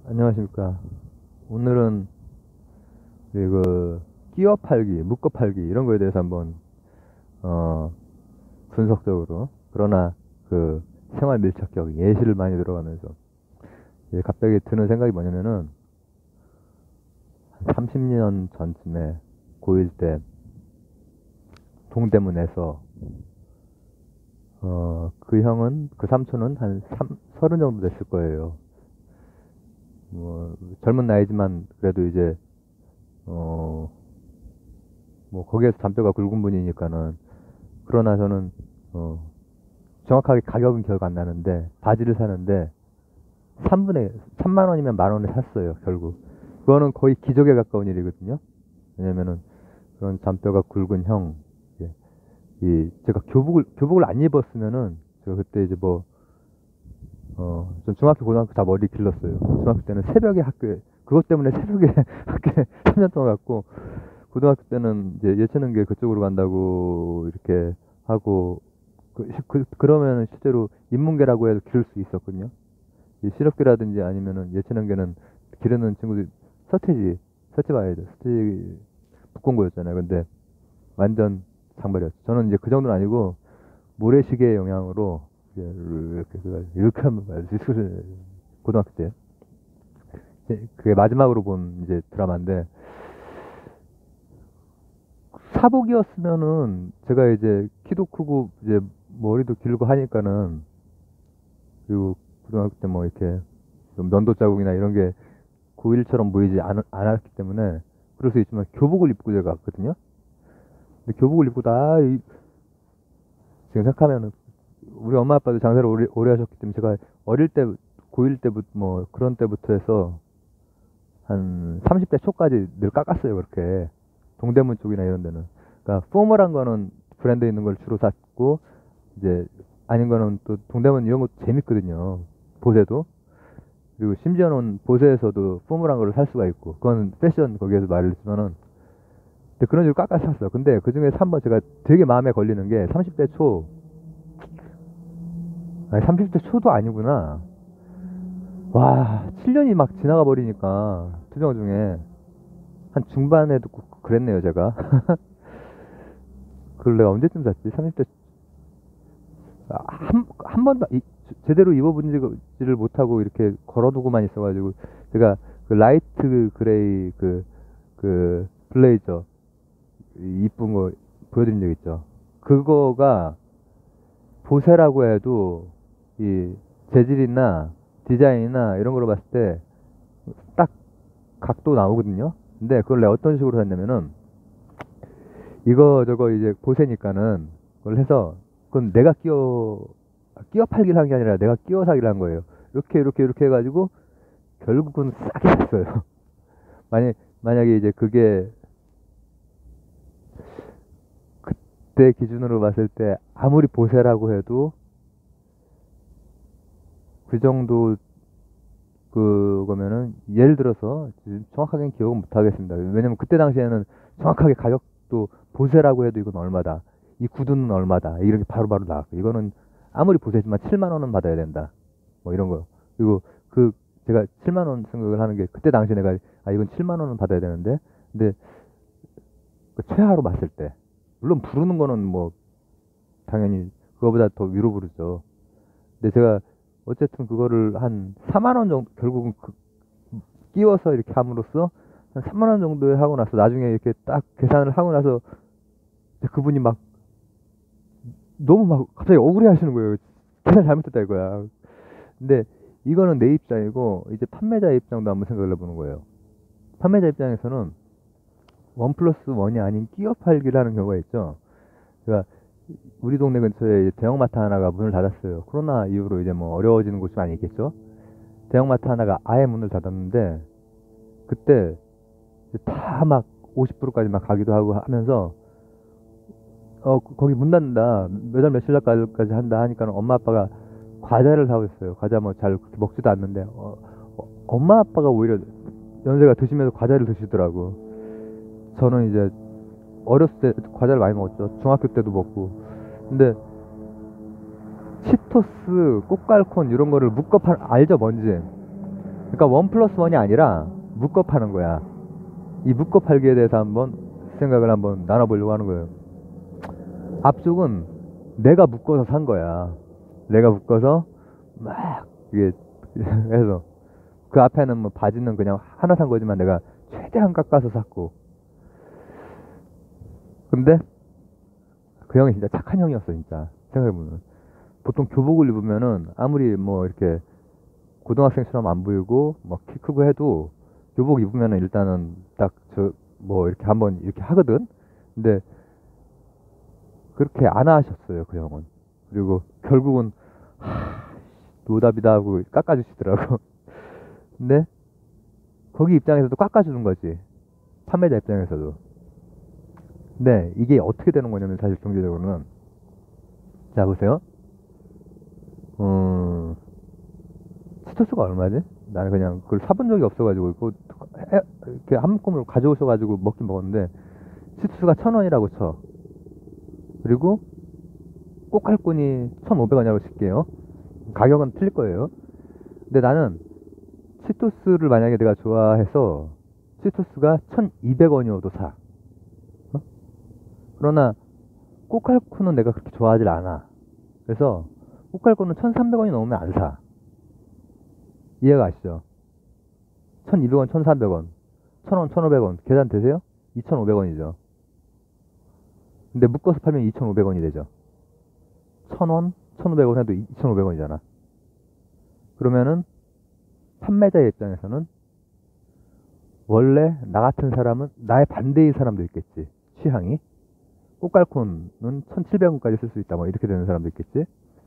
안녕하십니까. 오늘은 그 끼어 팔기, 묶어 팔기 이런 거에 대해서 한번 어, 분석적으로 그러나 그 생활 밀착적 예시를 많이 들어가면서 갑자기 드는 생각이 뭐냐면은 한 30년 전쯤에 고1 때 동대문에서 그 형은 그 삼촌은 한 30 정도 됐을 거예요. 뭐 젊은 나이지만 그래도 이제 어, 뭐 거기에서 잔뼈가 굵은 분이니까는 그러나 저는 어, 정확하게 가격은 기억 안 나는데 바지를 사는데 3만 원이면 만 원에 샀어요 결국. 그거는 거의 기적에 가까운 일이거든요. 왜냐면은 그런 잔뼈가 굵은 형, 예, 이 제가 교복을 안 입었으면은 제가 그때 이제 전 중학교 고등학교 다 머리 길렀어요. 중학교 때는 새벽에 학교에 그것 때문에 새벽에 학교에 3년 동안 갔고, 고등학교 때는 이제 예체능계 그쪽으로 간다고 이렇게 하고 그러면은 실제로 인문계라고 해도 기를 수 있었거든요. 이 실업계라든지 아니면은 예체능계는 기르는 친구들 서태지 봐야죠. 서태지 북공고였잖아요. 근데 완전 장발이었죠. 저는 이제 그 정도는 아니고 모래시계의 영향으로 이렇게 하면 말이지. 고등학교 때 그게 마지막으로 본 이제 드라마인데, 사복이었으면은 제가 이제 키도 크고 이제 머리도 길고 하니까는, 그리고 고등학교 때 뭐 이렇게 좀 면도 자국이나 이런 게 고1처럼 보이지 않았기 때문에 그럴 수 있지만 교복을 입고 제가 갔거든요. 근데 교복을 입고 지금 생각하면은 우리 엄마 아빠도 장사를 오래 하셨기 때문에 제가 어릴 때 고1 때부터 뭐 그런 때부터 해서 한 30대 초까지 늘 깎았어요. 그렇게 동대문 쪽이나 이런 데는. 그러니까 포멀한 거는 브랜드 있는 걸 주로 샀고, 이제 아닌 거는 또 동대문 이런 것도 재밌거든요. 보세도. 그리고 심지어는 보세에서도 포멀한 거를 살 수가 있고, 그건 패션 거기에서 말을 했지만은, 근데 그런 식으로 깎아 샀어. 근데 그 중에서 한번 제가 되게 마음에 걸리는 게 30대 초, 아니 30대 초도 아니구나. 와, 7년이 막 지나가 버리니까 투정 중에 한 중반에도 그랬네요, 제가. 그걸 내가 언제쯤 샀지? 30대 한 번도 제대로 입어보지를 못하고 이렇게 걸어두고만 있어가지고, 제가 그 라이트 그레이 그 블레이저 이쁜 거 보여드린 적 있죠. 그거가 보세라고 해도 이 재질이나 디자인이나 이런 걸로 봤을 때 딱 각도 나오거든요. 근데 그걸 내가 어떤 식으로 샀냐면은, 이거 저거 이제 보세니까는 그걸 해서, 그건 내가 끼워 팔기를 한 게 아니라 내가 끼워 사기를 한 거예요. 이렇게 해가지고 결국은 싸게 샀어요. 만약에 이제 그게 그때 기준으로 봤을 때 아무리 보세라고 해도 그 정도 그거면은, 예를 들어서 지금 정확하게는 기억은 못 하겠습니다. 왜냐면 그때 당시에는 정확하게 가격도 보세라고 해도 이건 얼마다, 이 구두는 얼마다, 이렇게 바로바로 나왔고, 이거는 아무리 보세지만 7만 원은 받아야 된다, 뭐 이런 거. 그리고 그 제가 7만 원 생각을 하는 게, 그때 당시에 내가 이건 7만 원은 받아야 되는데, 근데 그 최하로 봤을 때, 물론 부르는 거는 뭐 당연히 그거보다 더 위로 부르죠. 근데 제가 어쨌든 그거를 한 4만 원 정도, 결국은 끼워서 이렇게 함으로써 한 3만 원 정도에 하고 나서, 나중에 이렇게 딱 계산을 하고 나서 그분이 막 너무 막 갑자기 억울해 하시는 거예요. 계산 잘못했다 이거야. 근데 이거는 내 입장이고, 이제 판매자 입장도 한번 생각을 해보는 거예요. 판매자 입장에서는 원 플러스 원이 아닌 끼어 팔기를 하는 경우가 있죠. 그러니까 우리 동네 근처에 대형마트 하나가 문을 닫았어요. 코로나 이후로 이제 뭐 어려워지는 곳이 많이 있겠죠. 대형마트 하나가 아예 문을 닫았는데, 그때 다 막 50%까지 막 가기도 하고 하면서, 거기 문 닫는다, 몇 월 며칠 날까지 한다 하니까 엄마 아빠가 과자를 사오셨어요. 과자 뭐 잘 먹지도 않는데, 엄마 아빠가 오히려 연세가 드시면서 과자를 드시더라고. 저는 이제 어렸을 때 과자를 많이 먹었죠. 중학교 때도 먹고. 근데 치토스, 꽃갈콘 이런 거를 알죠, 뭔지. 그러니까 원 플러스 원이 아니라 묶어 파는 거야. 이 묶어 팔기에 대해서 한번 생각을 한번 나눠보려고 하는 거예요. 앞쪽은 내가 묶어서 산 거야. 내가 묶어서 막 이게 해서 그 앞에는 뭐 바지는 그냥 하나 산 거지만 내가 최대한 깎아서 샀고. 근데 그 형이 진짜 착한 형이었어. 진짜 생각해보면 보통 교복을 입으면은 아무리 뭐 이렇게 고등학생처럼 안 보이고 뭐 키 크고 해도 교복 입으면은 일단은 딱 저 뭐 이렇게 한번 이렇게 하거든. 근데 그렇게 안 하셨어요, 그 형은. 그리고 결국은 노답이다 하고 깎아주시더라고. 근데 거기 입장에서도 깎아주는 거지, 판매자 입장에서도. 근데 이게 어떻게 되는 거냐면 사실 경제적으로는, 자 보세요. 치토스가 얼마지? 나는 그냥 그걸 사본 적이 없어가지고 이렇게 한 묶음을 가져오셔가지고 먹긴 먹었는데, 치토스가 1,000원이라고 쳐. 그리고 꽃갈콘이 1,500원이라고 칠게요. 가격은 틀릴 거예요. 근데 나는 치토스를 만약에 내가 좋아해서 치토스가 1,200원이어도 사. 어? 그러나 꽃갈콘은 내가 그렇게 좋아하질 않아. 그래서 꽃갈콘은 1,300원이 넘으면 안 사. 이해가 가시죠? 1,200원, 1,300원, 1,000원, 1,500원 계산 되세요? 2,500원이죠. 근데 묶어서 팔면 2,500원이 되죠. 1,000원, 1,500원 해도 2,500원이잖아. 그러면은 판매자의 입장에서는 원래 나 같은 사람은, 나의 반대의 사람도 있겠지. 취향이 꽃갈콘은 1,700원까지 쓸 수 있다, 뭐 이렇게 되는 사람도 있겠지.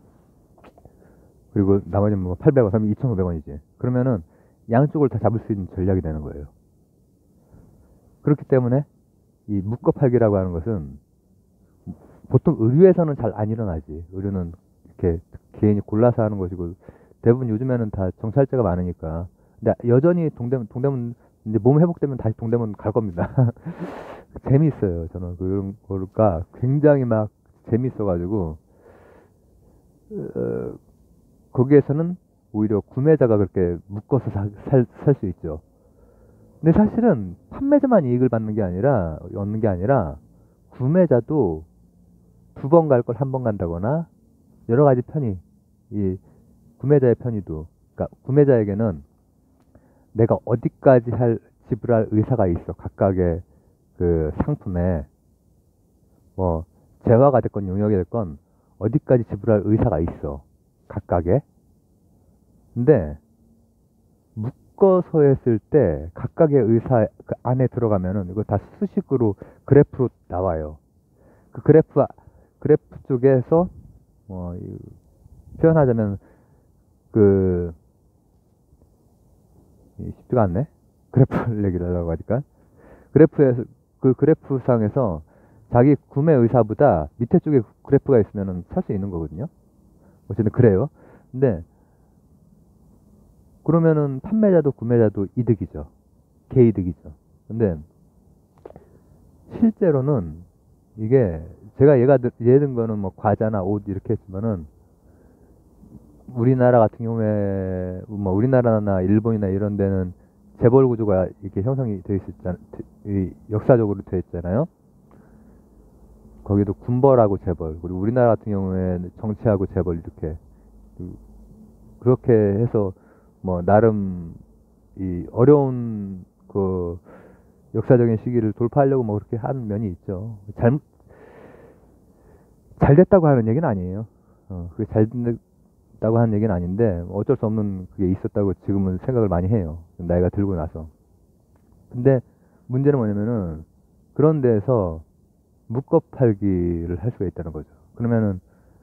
그리고 나머지는 뭐 800원 하면 2,500원이지. 그러면은 양쪽을 다 잡을 수 있는 전략이 되는 거예요. 그렇기 때문에 이 묶어 팔기라고 하는 것은 보통 의류에서는 잘 안 일어나지. 의류는 이렇게 개인이 골라서 하는 것이고, 대부분 요즘에는 다 정찰제가 많으니까. 근데 여전히 동대문 이제 몸 회복되면 다시 동대문 갈 겁니다. 재미있어요. 저는 그런 거가 굉장히 막 재미있어가지고, 거기에서는 오히려 구매자가 그렇게 묶어서 살 수 있죠. 근데 사실은 판매자만 이익을 얻는 게 아니라 구매자도 2번 갈 걸 1번 간다거나 여러 가지 편의, 이 구매자의 편의도, 그러니까 구매자에게는 내가 어디까지 지불할 의사가 있어. 각각의 그 상품에 뭐 재화가 됐건 용역이 됐건 어디까지 지불할 의사가 있어. 각각의. 근데 묶어서 했을 때 각각의 의사 그 안에 들어가면은 이거 다 수식으로 그래프로 나와요. 그 그래프 쪽에서 표현하자면 쉽지가 않네. 그래프를 얘기하려고 하니까 그래프에서, 그 그래프상에서 자기 구매 의사보다 밑에 쪽에 그래프가 있으면은 살 수 있는 거거든요. 어쨌든 그래요. 근데 그러면은 판매자도 구매자도 이득이죠. 개이득이죠. 근데 실제로는 이게 제가 예를 든 거는 뭐 과자나 옷 이렇게 했지만은, 우리나라 같은 경우에 뭐 우리나라나 일본이나 이런 데는 재벌 구조가 이렇게 형성이 되어 있었잖아요. 역사적으로 되어 있잖아요. 거기도 군벌하고 재벌, 그리고 우리나라 같은 경우에는 정치하고 재벌, 이렇게 그렇게 해서 뭐 나름 이 어려운 그 역사적인 시기를 돌파하려고 뭐 그렇게 한 면이 있죠. 잘 됐다고 하는 얘기는 아니에요. 그게 잘 됐다고 하는 얘기는 아닌데, 어쩔 수 없는 그게 있었다고 지금은 생각을 많이 해요. 나이가 들고 나서. 근데 문제는 뭐냐면은 그런 데에서 묶어 팔기를 할 수가 있다는 거죠. 그러면은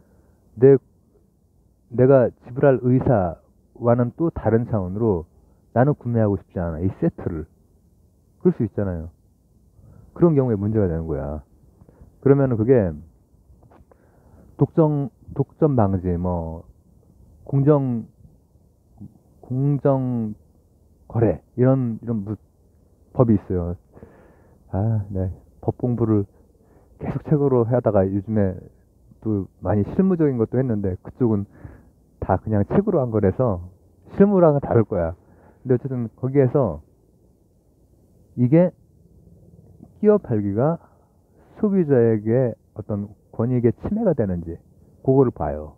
내가 지불할 의사와는 또 다른 차원으로 나는 구매하고 싶지 않아, 이 세트를. 그럴 수 있잖아요. 그런 경우에 문제가 되는 거야. 그러면은 그게 독점 방지, 뭐 공정 거래, 이런 법이 있어요. 네. 법 공부를 계속 책으로 하다가 요즘에 또 많이 실무적인 것도 했는데, 그쪽은 다 그냥 책으로 한 거라서 실무랑은 다를 거야. 근데 어쨌든 거기에서 이게 끼어 팔기가 소비자에게 어떤 권익의 침해가 되는지 그거를 봐요.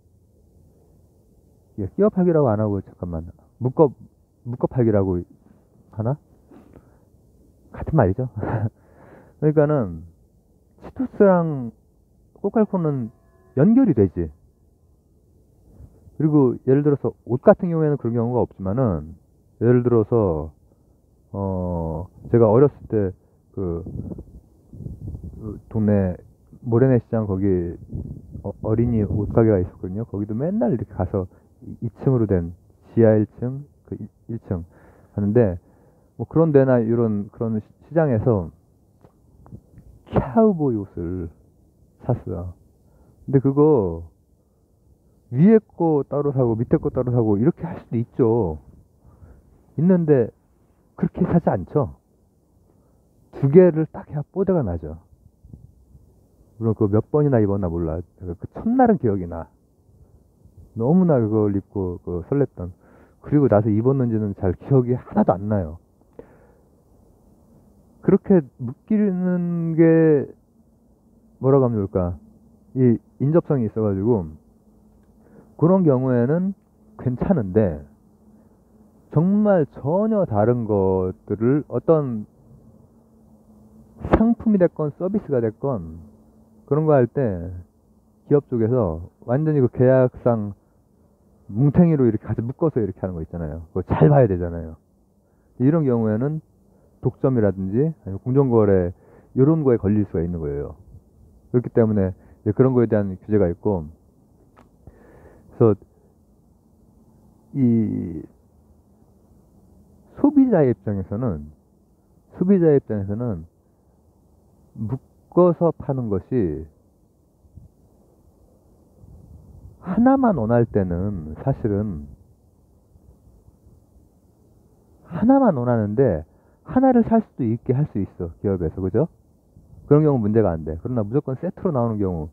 예, 끼어 팔기라고 안 하고 잠깐만 묶어 팔기라고 하나? 같은 말이죠. 그러니까는 치토스랑 코칼코는 연결이 되지. 그리고 예를 들어서 옷 같은 경우에는 그런 경우가 없지만은 예를 들어서 제가 어렸을 때 그 동네 모래내 시장 거기 어린이 옷 가게가 있었거든요. 거기도 맨날 이렇게 가서 2층으로 된 지하 1층 그 1층 하는데 뭐 그런 데나 이런 그런 시장에서 카우보이 옷을 샀어요. 근데 그거 위에 거 따로 사고 밑에 거 따로 사고 이렇게 할 수도 있죠. 있는데 그렇게 사지 않죠. 두 개를 딱 해야 뽀대가 나죠. 물론 그거 몇 번이나 입었나 몰라. 그 첫날은 기억이 나. 너무나 그걸 입고 설렜던. 그리고 나서 입었는지는 잘 기억이 하나도 안 나요. 그렇게 묶이는 게 뭐라고 하면 좋을까? 이 인접성이 있어가지고 그런 경우에는 괜찮은데 정말 전혀 다른 것들을 어떤 상품이 됐건 서비스가 됐건 그런 거 할 때 기업 쪽에서 완전히 그 계약상 뭉탱이로 이렇게 같이 묶어서 이렇게 하는 거 있잖아요. 그거 잘 봐야 되잖아요. 이런 경우에는 독점이라든지 아니면 공정거래 이런 거에 걸릴 수가 있는 거예요. 그렇기 때문에 이제 그런 거에 대한 규제가 있고, 그래서 이 소비자의 입장에서는 묶어서 파는 것이 하나만 원할 때는 사실은 하나만 원하는데 하나를 살 수도 있게 할 수 있어, 기업에서. 그죠? 그런 경우 문제가 안 돼. 그러나 무조건 세트로 나오는 경우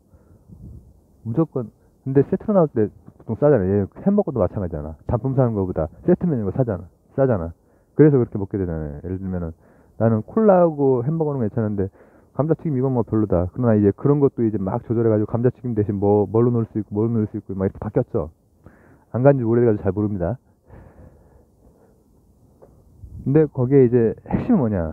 근데 세트로 나올 때 보통 싸잖아. 햄버거도 마찬가지잖아. 단품 사는 거보다 세트 메뉴가 싸잖아. 그래서 그렇게 먹게 되잖아요. 예를 들면은 나는 콜라하고 햄버거는 괜찮은데 감자튀김 이건 뭐 별로다. 그러나 이제 그런 것도 이제 막 조절해가지고 감자튀김 대신 뭘로 넣을 수 있고 막 이렇게 바뀌었죠. 안 간지 오래돼가지고 잘 모릅니다. 근데 거기에 이제 핵심은 뭐냐?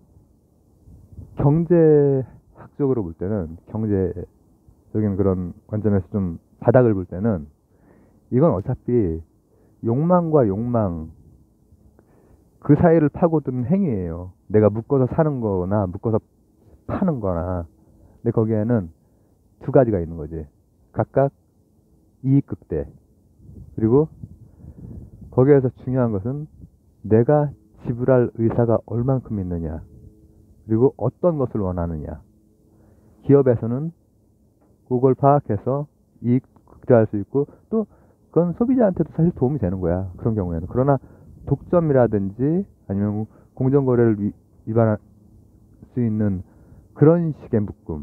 경제학적으로 볼 때는, 경제적인 그런 관점에서 좀 바닥을 볼 때는 이건 어차피 욕망과 욕망 그 사이를 파고드는 행위예요. 내가 묶어서 사는 거나 묶어서 파는 거나. 근데 거기에는 두 가지가 있는 거지. 각각 이익극대. 그리고 거기에서 중요한 것은 내가 지불할 의사가 얼만큼 있느냐. 그리고 어떤 것을 원하느냐. 기업에서는 그걸 파악해서 이익 극대화할 수 있고, 또 그건 소비자한테도 사실 도움이 되는 거야. 그런 경우에는. 그러나 독점이라든지 아니면 공정거래를 위반할 수 있는 그런 식의 묶음.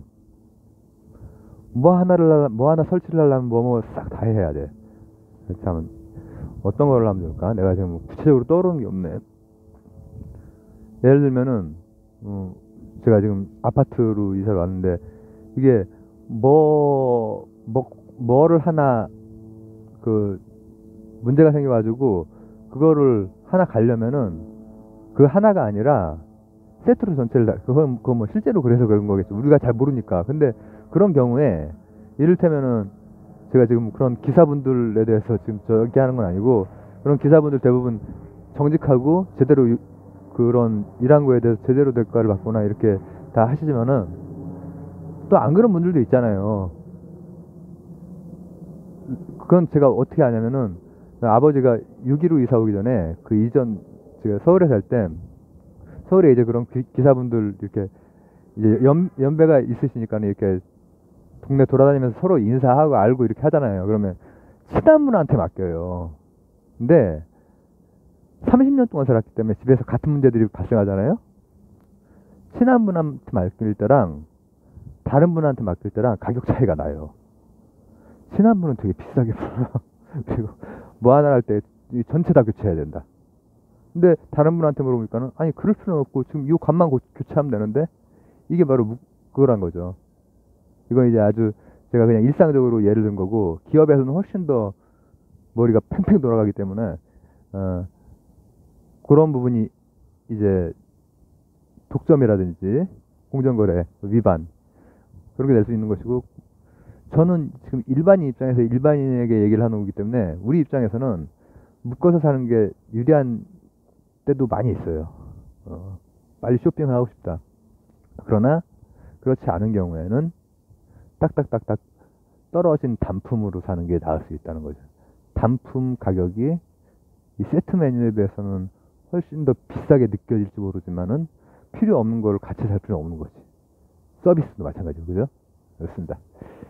뭐 하나 설치를 하려면 뭐 싹 다 해야 돼. 참, 어떤 걸 하면 좋을까? 내가 지금 뭐 구체적으로 떠오르는 게 없네. 예를 들면은, 제가 지금 아파트로 이사를 왔는데, 이게 뭐를 하나, 문제가 생겨가지고, 그거를 하나 가려면은, 그 하나가 아니라, 세트로 전체를 그건 뭐 실제로 그래서 그런 거겠죠. 우리가 잘 모르니까. 근데 그런 경우에, 이를테면은, 제가 지금 그런 기사분들에 대해서 지금 저기 하는 건 아니고, 그런 기사분들 대부분 정직하고, 제대로 그런 일한 거에 대해서 제대로 대가를 받거나 이렇게 다 하시지만은, 또 안 그런 분들도 있잖아요. 그건 제가 어떻게 아냐면은, 아버지가 6.15 이사 오기 전에 그 이전 제가 서울에 살 때 서울에 이제 그런 기사분들 이렇게 이제 연배가 있으시니까 이렇게 동네 돌아다니면서 서로 인사하고 알고 이렇게 하잖아요. 그러면 친한 분한테 맡겨요. 근데 30년 동안 살았기 때문에 집에서 같은 문제들이 발생하잖아요. 친한 분한테 맡길 때랑 다른 분한테 맡길 때랑 가격 차이가 나요. 친한 분은 되게 비싸게 불러. 그리고 뭐 하나 할 때 전체 다 교체해야 된다. 근데 다른 분한테 물어보니까는 아니 그럴 필요는 없고 지금 이 관만 교체하면 되는데 이게 바로 그거란 거죠. 이건 이제 아주 제가 그냥 일상적으로 예를 든 거고 기업에서는 훨씬 더 머리가 팽팽 돌아가기 때문에 어, 그런 부분이 이제 독점이라든지 공정거래 위반 그렇게 될 수 있는 것이고 저는 지금 일반인 입장에서 일반인에게 얘기를 하는 거기 때문에 우리 입장에서는 묶어서 사는 게 유리한 때도 많이 있어요. 빨리 쇼핑을 하고 싶다. 그러나 그렇지 않은 경우에는 딱딱딱딱 떨어진 단품으로 사는 게 나을 수 있다는 거죠. 단품 가격이 이 세트 메뉴에 비해서는 훨씬 더 비싸게 느껴질지 모르지만은 필요 없는 걸 같이 살 필요는 없는 거지. 서비스도 마찬가지고, 그죠? 그렇습니다.